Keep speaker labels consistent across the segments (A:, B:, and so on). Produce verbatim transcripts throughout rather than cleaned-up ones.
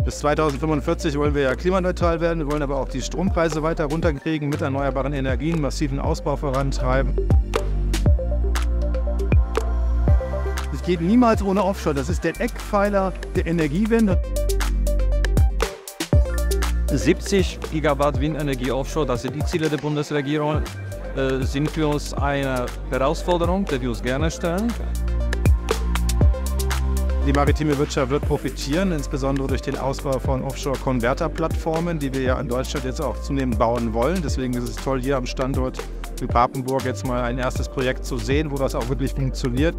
A: Bis zweitausendfünfundvierzig wollen wir ja klimaneutral werden, wir wollen aber auch die Strompreise weiter runterkriegen, mit erneuerbaren Energien massiven Ausbau vorantreiben. Es geht niemals ohne Offshore, das ist der Eckpfeiler der Energiewende.
B: siebzig Gigawatt Windenergie offshore, das sind die Ziele der Bundesregierung, äh, sind für uns eine Herausforderung, die wir uns gerne stellen.
A: Die maritime Wirtschaft wird profitieren, insbesondere durch den Ausbau von Offshore-Konverter-Plattformen, die wir ja in Deutschland jetzt auch zunehmend bauen wollen. Deswegen ist es toll, hier am Standort in Papenburg jetzt mal ein erstes Projekt zu sehen, wo das auch wirklich funktioniert.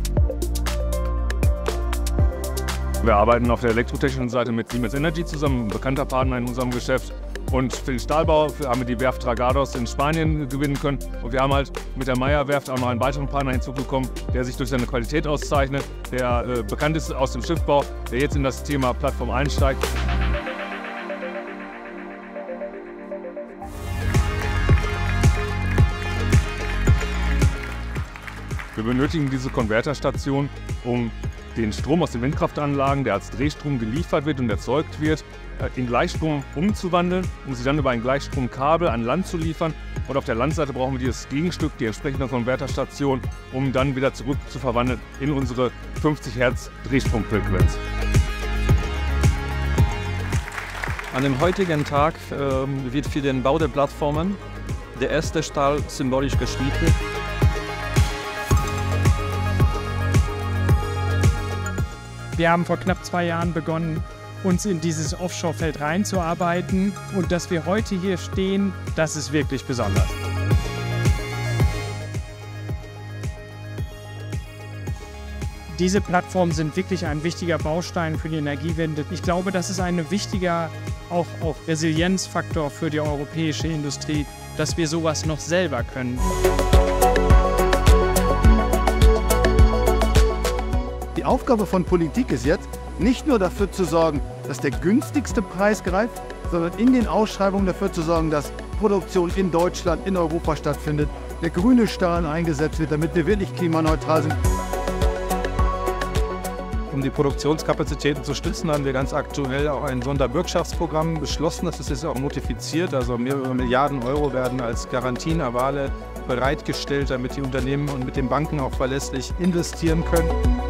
C: Wir arbeiten auf der elektrotechnischen Seite mit Siemens Energy zusammen, ein bekannter Partner in unserem Geschäft. Und für den Stahlbau haben wir die Werft Dragados in Spanien gewinnen können. Und wir haben halt mit der Meyer Werft auch noch einen weiteren Partner hinzugekommen, der sich durch seine Qualität auszeichnet, der äh, bekannt ist aus dem Schiffbau, der jetzt in das Thema Plattform einsteigt. Wir benötigen diese Konverterstation, um den Strom aus den Windkraftanlagen, der als Drehstrom geliefert wird und erzeugt wird, in Gleichstrom umzuwandeln, um sie dann über ein Gleichstromkabel an Land zu liefern. Und auf der Landseite brauchen wir dieses Gegenstück, die entsprechende Konverterstation, um dann wieder zurück zu verwandeln in unsere fünfzig Hertz Drehstromfrequenz.
B: An dem heutigen Tag äh, wird für den Bau der Plattformen der erste Stahl symbolisch geschmiedet.
D: Wir haben vor knapp zwei Jahren begonnen, uns in dieses Offshore-Feld reinzuarbeiten. Und dass wir heute hier stehen, das ist wirklich besonders. Diese Plattformen sind wirklich ein wichtiger Baustein für die Energiewende. Ich glaube, das ist ein wichtiger auch, auch Resilienzfaktor für die europäische Industrie, dass wir sowas noch selber können.
A: Die Aufgabe von Politik ist jetzt, nicht nur dafür zu sorgen, dass der günstigste Preis greift, sondern in den Ausschreibungen dafür zu sorgen, dass Produktion in Deutschland, in Europa stattfindet, der grüne Stahl eingesetzt wird, damit wir wirklich klimaneutral sind. Um die Produktionskapazitäten zu stützen, haben wir ganz aktuell auch ein Sonderbürgschaftsprogramm beschlossen. Das ist jetzt auch notifiziert, also mehrere Milliarden Euro werden als Garantien, Avale bereitgestellt, damit die Unternehmen und mit den Banken auch verlässlich investieren können.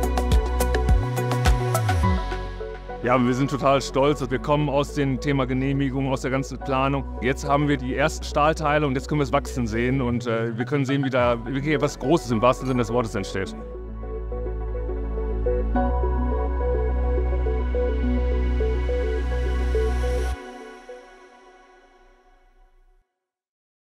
C: Ja, wir sind total stolz. Wir kommen aus dem Thema Genehmigung, aus der ganzen Planung. Jetzt haben wir die ersten Stahlteile und jetzt können wir es wachsen sehen. Und äh, wir können sehen, wie da wirklich etwas Großes im wahrsten Sinne des Wortes entsteht.